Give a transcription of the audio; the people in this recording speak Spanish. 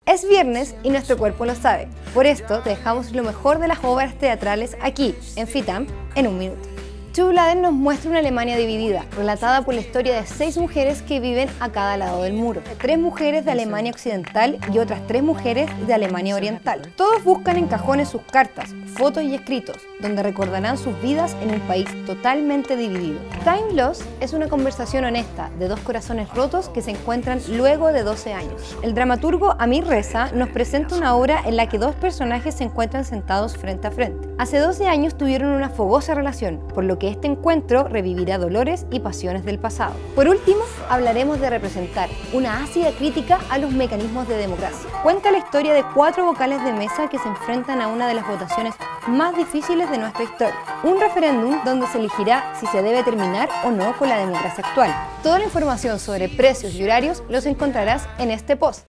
Es viernes y nuestro cuerpo lo sabe. Por esto te dejamos lo mejor de las obras teatrales aquí, en FITAM, en un minuto. Two Bladen nos muestra una Alemania dividida, relatada por la historia de 6 mujeres que viven a cada lado del muro. 3 mujeres de Alemania Occidental y otras 3 mujeres de Alemania Oriental. Todos buscan en cajones sus cartas, fotos y escritos, donde recordarán sus vidas en un país totalmente dividido. Time Lost es una conversación honesta de 2 corazones rotos que se encuentran luego de 12 años. El dramaturgo Amir Reza nos presenta una obra en la que 2 personajes se encuentran sentados frente a frente. Hace 12 años tuvieron una fogosa relación, por lo que este encuentro revivirá dolores y pasiones del pasado. Por último, hablaremos de Representar, una ácida crítica a los mecanismos de democracia. Cuenta la historia de 4 vocales de mesa que se enfrentan a una de las votaciones más difíciles de nuestra historia, un referéndum donde se elegirá si se debe terminar o no con la democracia actual. Toda la información sobre precios y horarios los encontrarás en este post.